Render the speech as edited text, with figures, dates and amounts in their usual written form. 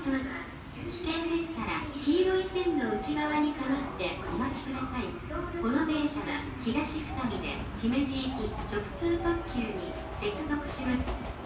します。危険でしたら黄色い線の内側に下がってお待ちください。この電車は東二見で姫路行き直通特急に接続します。